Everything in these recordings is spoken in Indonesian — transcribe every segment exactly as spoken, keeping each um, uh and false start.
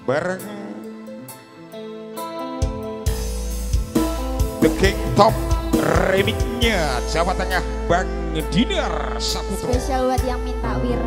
bareng The King Top remixnya Jawa Tengah Bang Dinar Saputra. Spesial buat yang minta wir.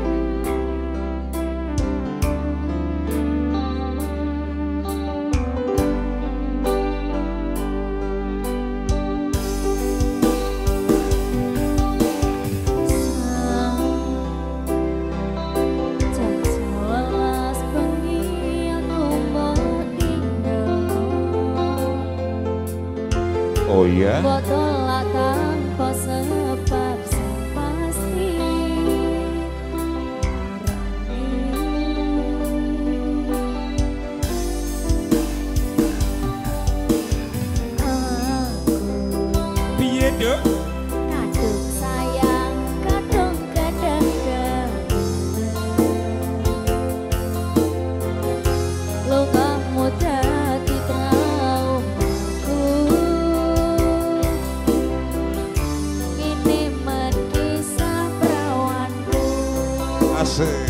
Oh iya. Botol tanpa sebab pasti. Piye dok? Kadung sayang, kadung kadang-kadang. Lo gak mudah. Asik.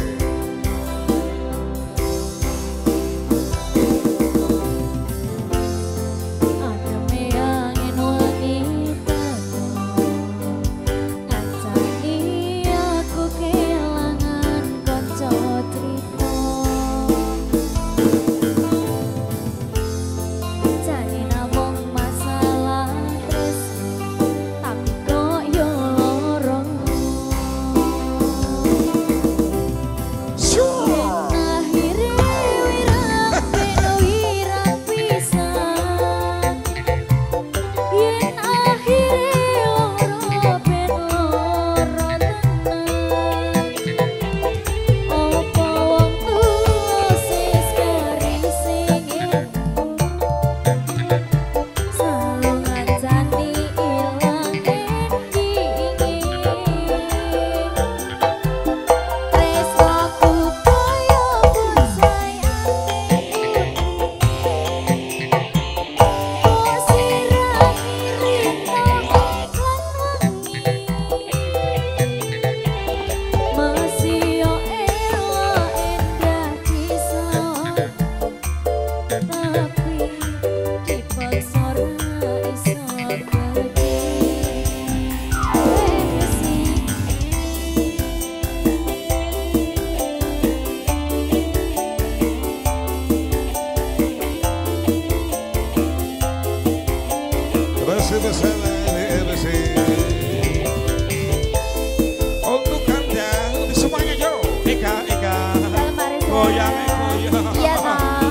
Untuk Anda semuanya yo, Eka Eka, goyang goyang. Iya Bang.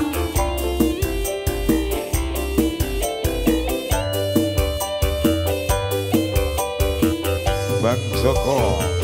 Bang Joko.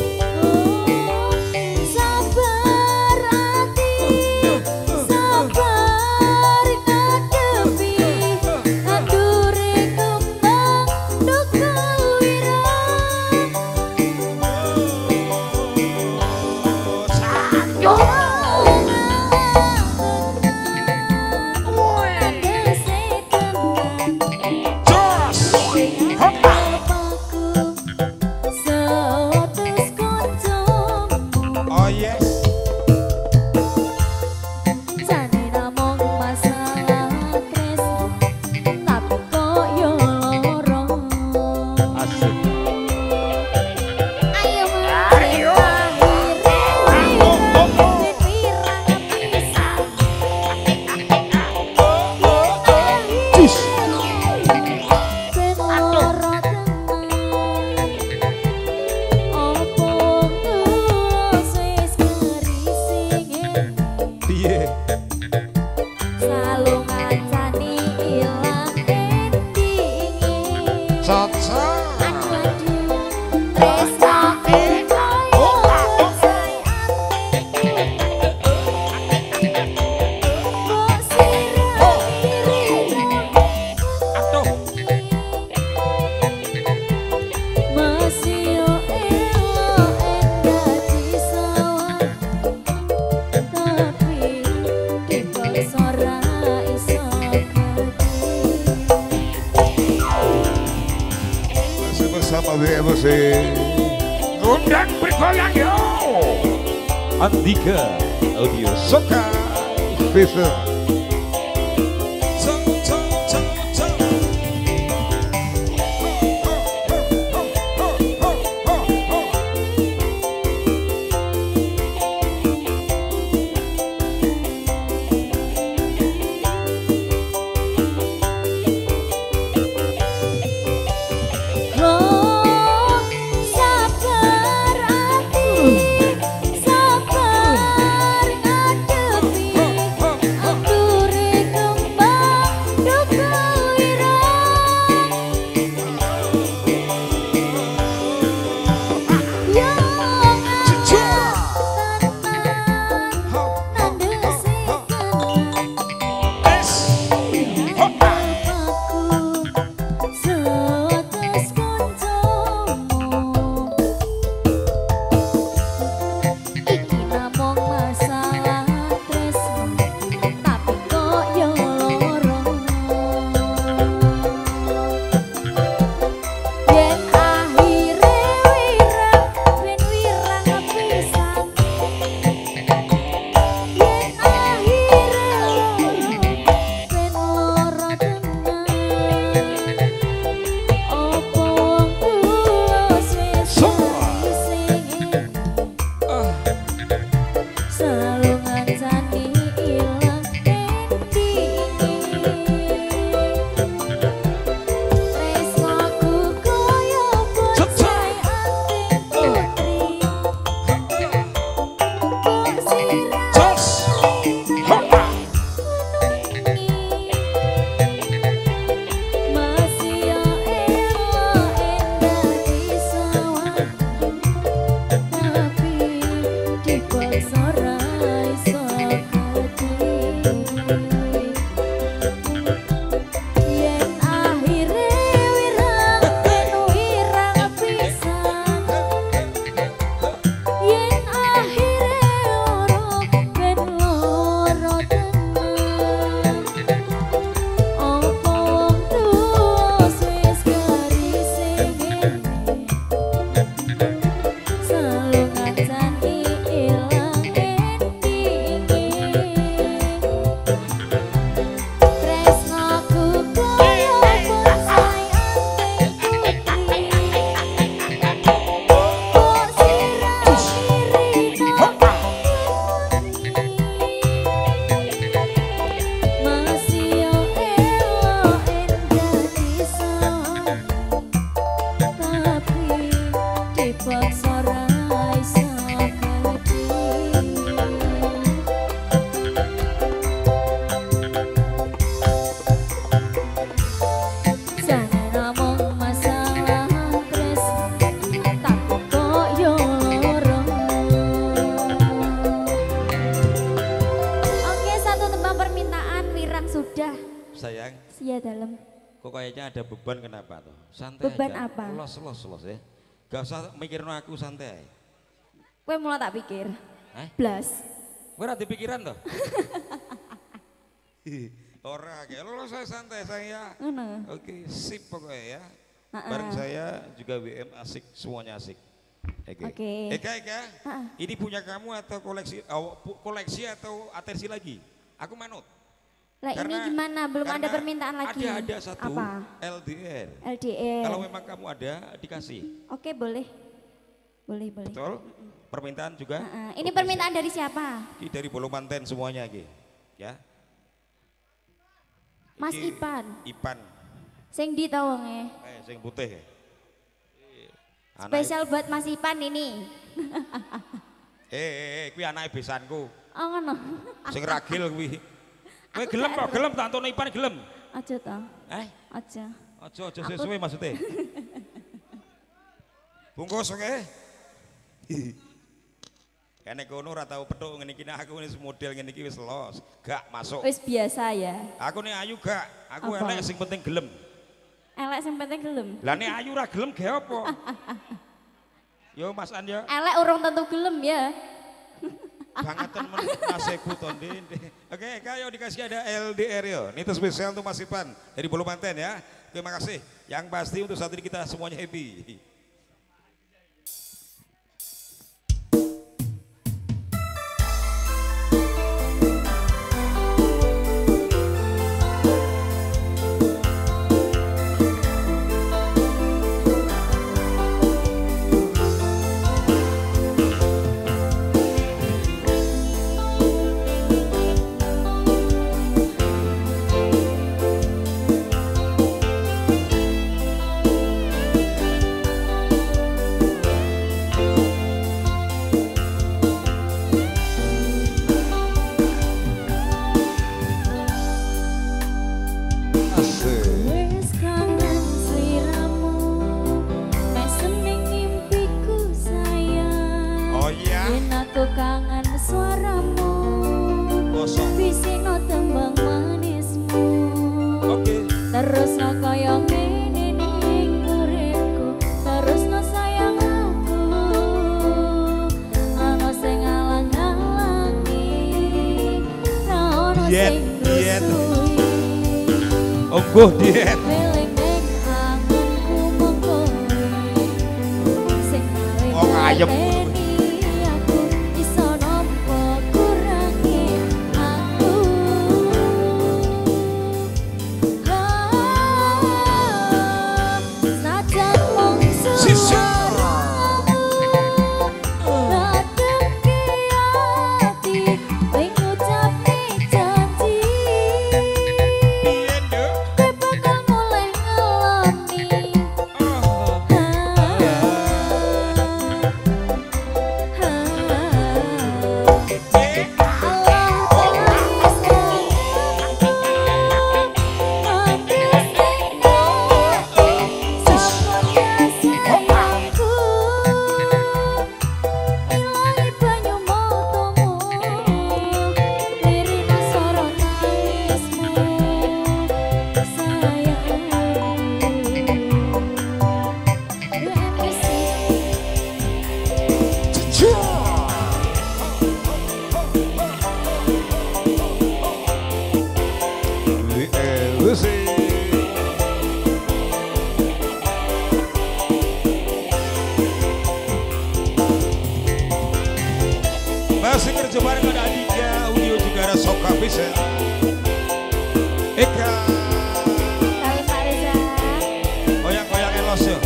Bersama B M C Ngundang bergoyang yo Andika Audio Soka Bisa. Sayang. Iya dalam. Kok kayaknya ada beban kenapa tuh? Santai beban aja. apa? Los los los ya. Gak usah mikirin aku, santai. Kowe mulai tak pikir. Eh? Blas. Kowe ora dipikiran toh? Ora kayak lo saya santai saya. Ngono. Oke, sip pokoknya ya. Uh -uh. Bareng saya juga W M asik, semuanya asik. Oke. Okay. Eka Eka, uh -uh. ini punya kamu atau koleksi oh, koleksi atau atensi lagi? Aku manut. Lah ini gimana? Belum ada permintaan lagi. Ada ada satu. Apa? L D R. L D R. Kalau memang kamu ada dikasih. Oke, boleh. Boleh, boleh. Betul? Permintaan juga? Uh -uh. Ini permintaan dari siapa? Ini dari Bolo Manten semuanya Ki. Ya. Mas Iki, Ipan. Ipan. Sing di tawonge. Eh, sing putih. Spesial buat Mas Ipan ini. eh, eh, eh, kuwi anake besanku. Oh ngono. Sing ragil kuwi. Kowe gelem kok, gelem tak antono Ipan gelem. Aja ta. Eh? Aja. Aja aja sesuai maksudnya. Bungkus oke. Okay? Kene kono ora tau petuk ngene iki aku wis model ngene iki wis los, gak masuk. Wis biasa ya. Aku nek ayu gak, aku elek sing penting gelem. Elek sing penting gelem. Lah nek ayu ora gelem ge apa? Yo Mas An ya. Elek urung tentu gelem ya. Bangetan men nasibku to Ndende. Oke, kayo dikasih ada L D R yo. Ini tuh spesial untuk Mas Ipan dari Bolo Manten ya. Terima kasih. Yang pasti untuk saat ini kita semuanya happy. Terus no koyo ngene ning uripku, terus no sayang aku. Ana sing ngalang-alangi, ra ono Diet, sing diet. ngrusui. Onggoh diet. Feeling ning anganku mung kowe, sing gawe Wong ayem. ngerteni aku, iso nampa kurangi aku. Ah, sajan mung Sisi. suaramu, ngadepke ati, kowe ngucapke janji. Piye, Nduk? Kowe bakal mulai ngeloni. Oh. Eh, Lucy. Masih kerja bareng ada Aditya, Udio juga ada Soka Bisa. Eka, Halo Pak Reza. goyang-goyang elos ya.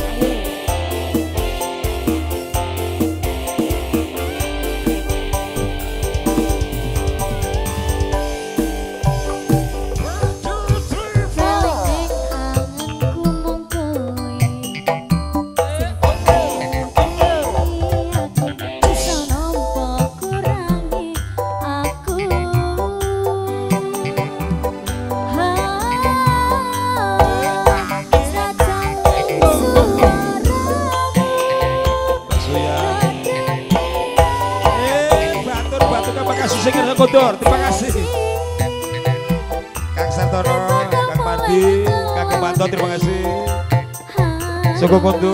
Kodor, terima kasih. Kang Sartono, Kang Pandi, Kang Kemanto, terima kasih. Soko Kondur.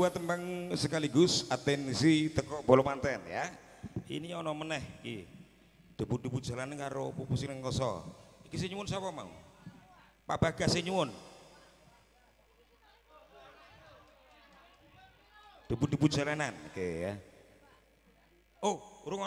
sebuah tembang sekaligus atensi teko bolo manten ya. Ini ono meneh iki. Debut-debut jalan karo Pupu Sinengkoso. Iki sing nyuwun sapa mau? Pak Bagas sing nyuwun. Debut-debut jalanan, oke ya. Oh,